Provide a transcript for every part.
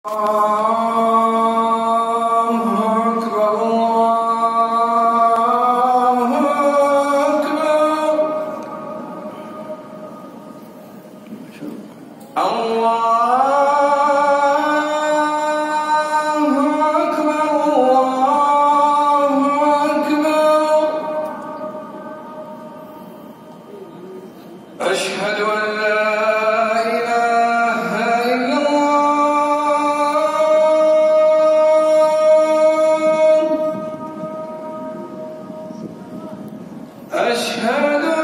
أشهد أن لا إله إلا الله. أشهد أن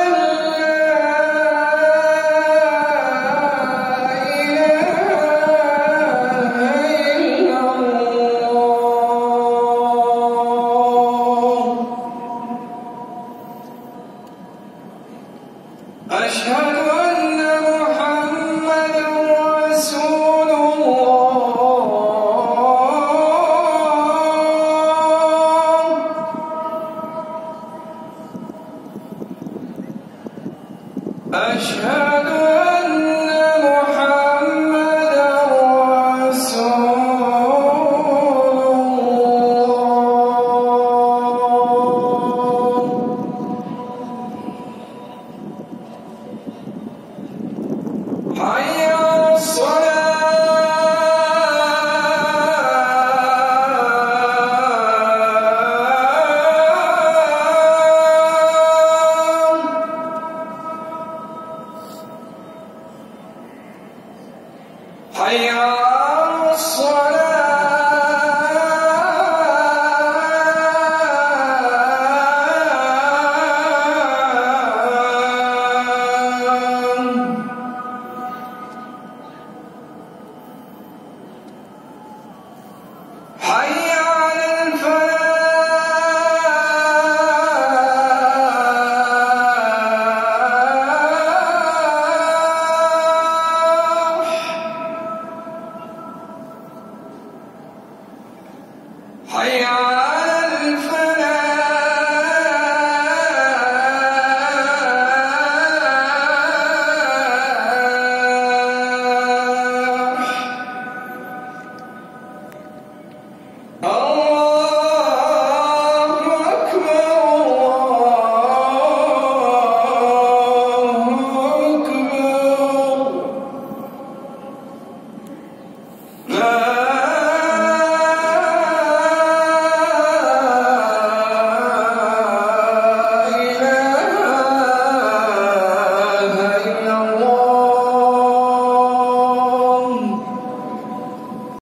أشهد أن محمدًا رسول الله. أشهد أن محمدًا رسول الله. حي على الصلاة. حي على الصلاة. حي على الفلاح. حي على الفلاح. الله أكبر، الله أكبر. لا